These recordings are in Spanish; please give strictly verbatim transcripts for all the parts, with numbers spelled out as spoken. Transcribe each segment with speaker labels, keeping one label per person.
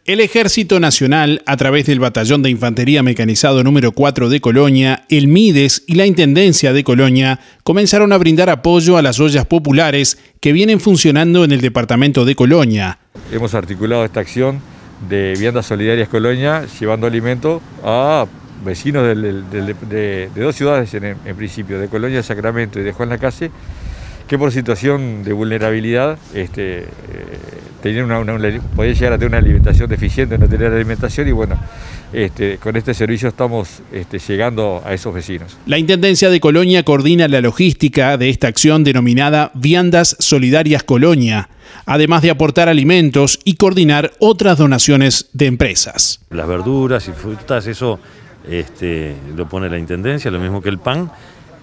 Speaker 1: El Ejército Nacional, a través del Batallón de Infantería Mecanizado número cuatro de Colonia, el MIDES y la Intendencia de Colonia comenzaron a brindar apoyo a las ollas populares que vienen funcionando en el departamento de Colonia.
Speaker 2: Hemos articulado esta acción de Viandas Solidarias Colonia, llevando alimento a vecinos del, del, del, de, de dos ciudades en, en principio, de Colonia, Sacramento y de Juan Lacase, que por situación de vulnerabilidad este, eh, tenían una, una, una, podían llegar a tener una alimentación deficiente, no tener alimentación, y bueno, este, con este servicio estamos este, llegando a esos vecinos.
Speaker 1: La Intendencia de Colonia coordina la logística de esta acción denominada Viandas Solidarias Colonia, además de aportar alimentos y coordinar otras donaciones de empresas.
Speaker 3: Las verduras y frutas, eso este, lo pone la Intendencia, lo mismo que el pan.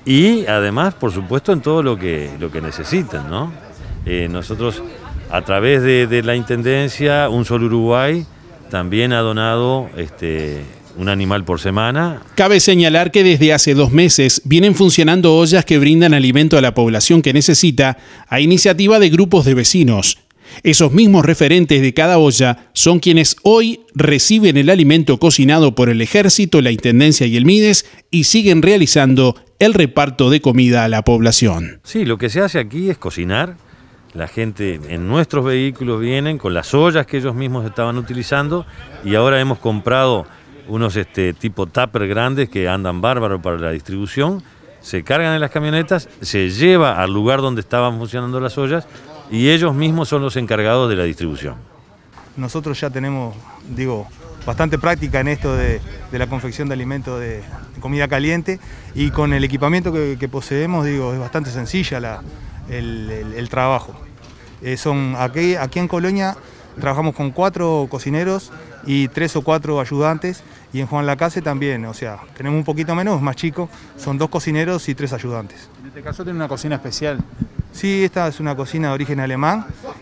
Speaker 3: Y además, por supuesto, en todo lo que, lo que necesiten, ¿no? Eh, nosotros, a través de, de la Intendencia, Un Sol Uruguay también ha donado este, un animal por semana.
Speaker 1: Cabe señalar que desde hace dos meses vienen funcionando ollas que brindan alimento a la población que necesita a iniciativa de grupos de vecinos. Esos mismos referentes de cada olla son quienes hoy reciben el alimento cocinado por el Ejército, la Intendencia y el MIDES y siguen realizando el reparto de comida a la población.
Speaker 3: Sí, lo que se hace aquí es cocinar. La gente en nuestros vehículos vienen con las ollas que ellos mismos estaban utilizando, y ahora hemos comprado unos este, tipo tupper grandes que andan bárbaros para la distribución. Se cargan en las camionetas, se lleva al lugar donde estaban funcionando las ollas y ellos mismos son los encargados de la distribución.
Speaker 4: Nosotros ya tenemos, digo, bastante práctica en esto de, de la confección de alimentos de, de comida caliente, y con el equipamiento que, que poseemos, digo, es bastante sencilla la, el, el, el trabajo. Eh, son, aquí, aquí en Colonia trabajamos con cuatro cocineros y tres o cuatro ayudantes, y en Juan Lacase también, o sea, tenemos un poquito menos, más chico, son dos cocineros y tres ayudantes.
Speaker 5: En este caso tiene una cocina especial.
Speaker 4: Sí, esta es una cocina de origen alemán,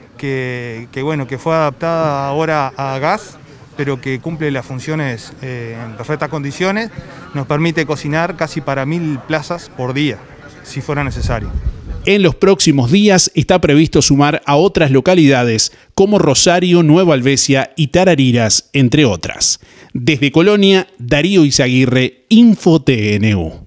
Speaker 4: que, que, bueno, que fue adaptada ahora a gas, pero que cumple las funciones eh, en perfectas condiciones. Nos permite cocinar casi para mil plazas por día, si fuera necesario.
Speaker 1: En los próximos días está previsto sumar a otras localidades como Rosario, Nueva Alvesia y Tarariras, entre otras. Desde Colonia, Darío Izaguirre, Info T N U.